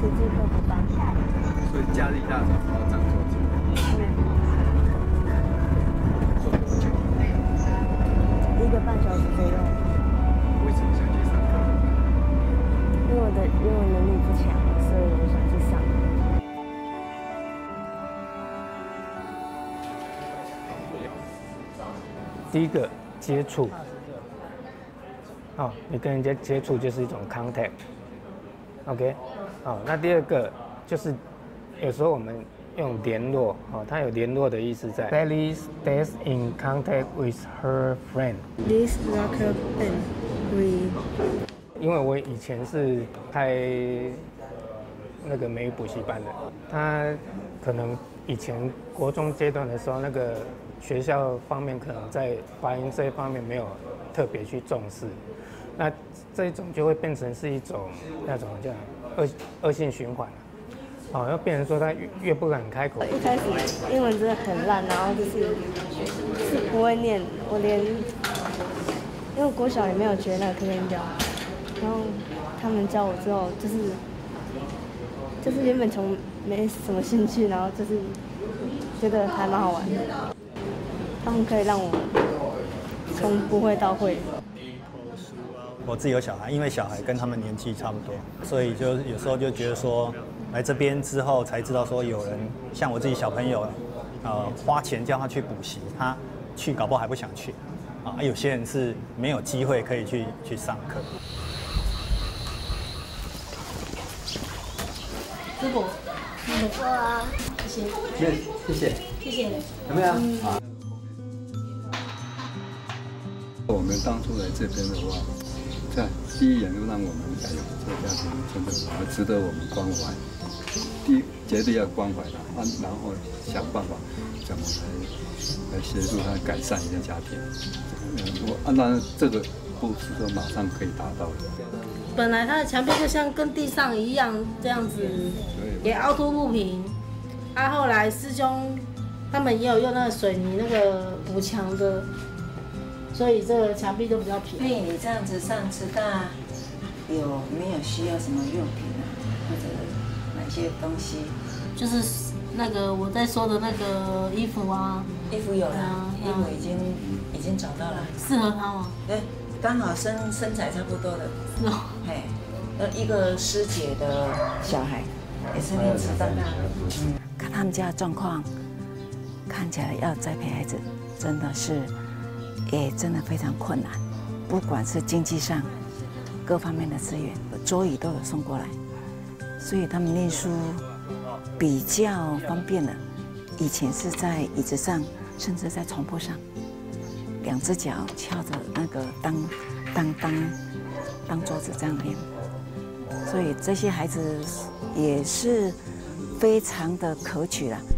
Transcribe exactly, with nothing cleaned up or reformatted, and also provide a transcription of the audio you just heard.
实际课不办。 所以假日一大早都要上桌子。 一个半小时左右。 为什么想去上课？ 因为我的英文能力不强，所以我想去上。 第一个接触，哦，你跟人家接触就是一种 contact，OK， 哦，那第二个就是有时候我们用联络，哦，它有联络的意思在。Sally stays in contact with her friend. This rocker band, we. 因为我以前是开那个美语补习班的，他可能以前国中阶段的时候，那个学校方面可能在发音这一方面没有特别去重视，那这一种就会变成是一种那种叫恶恶性循环。哦，要变成说他越越不敢开口。 一开始英文真的很烂，然后就是是不会念，我连因为国小也没有学那个课间表，然后他们教我之后，就是就是原本从没什么兴趣，然后就是觉得还蛮好玩的。他们可以让我从不会到会。 我自己有小孩，因为小孩跟他们年纪差不多，所以就有时候就觉得说。来这边之后才知道说有人像我自己小朋友，呃，花钱叫他去补习，他去搞不好还不想去，啊，有些人是没有机会可以去去上课。 师傅，你不错啊，谢谢。 没，谢谢。 谢谢。 怎么样？好。我们当初来这边的话，在第一眼就让我们哎呦，这个家庭真的很值得我们关怀。第一，绝对要关怀他，然后想办法怎么来来协助他改善一下家庭。嗯，我按照这个不是说马上可以达到的。 本来它的墙壁就像跟地上一样这样子，也凹凸不平。啊，后来师兄他们也有用那个水泥那个补墙的，所以这个墙壁都比较平。 所以你这样子上师大有没有需要什么用品啊，或者？哪些东西？ 就是那个我在说的那个衣服啊， 衣服有了，啊、衣服已经、嗯、已经找到了， 适合他吗？ 对，刚好身身材差不多的。 是哦。 嘿，呃，一个师姐的小孩也是念师大的。嗯，看他们家的状况，看起来要栽培孩子，真的是也真的非常困难，不管是经济上各方面的资源，桌椅都有送过来。所以他们念书比较方便了，以前是在椅子上，甚至在床铺上，两只脚翘着那个当当当当桌子这样念。所以这些孩子也是非常的可取了。